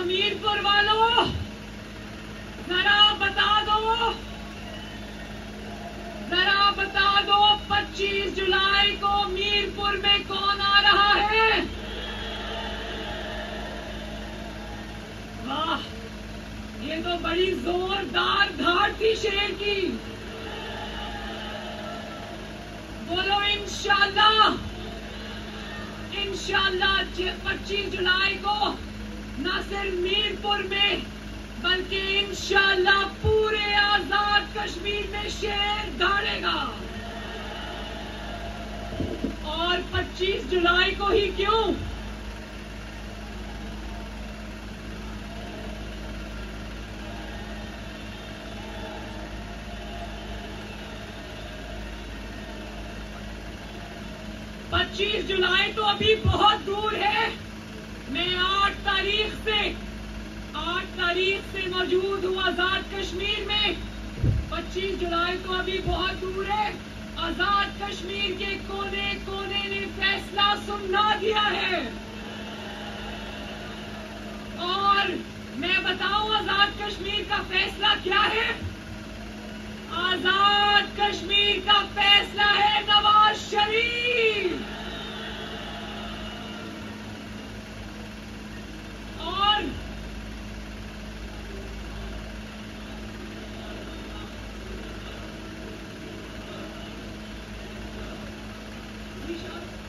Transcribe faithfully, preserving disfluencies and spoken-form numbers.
तो मीरपुर वालों जरा बता दो, जरा बता दो पच्चीस जुलाई को मीरपुर में कौन आ रहा है? वाह, ये तो बड़ी जोरदार धार थी शेर की। बोलो इंशाल्लाह, इंशाल्लाह पच्चीस जुलाई को न सिर्फ मीरपुर में बल्कि इंशाल्लाह पूरे आजाद कश्मीर में शेर दौड़ेगा। और पच्चीस जुलाई को ही क्यों? पच्चीस जुलाई तो अभी बहुत दूर है। मैं आठ तारीख से आठ तारीख से मौजूद हूँ आजाद कश्मीर में। पच्चीस जुलाई तो अभी बहुत दूर है। आजाद कश्मीर के कोने कोने ने फैसला सुना दिया है। और मैं बताऊं आजाद कश्मीर का फैसला क्या है? आजाद कश्मीर का फैसला है नवाज शरीफ। और विशाल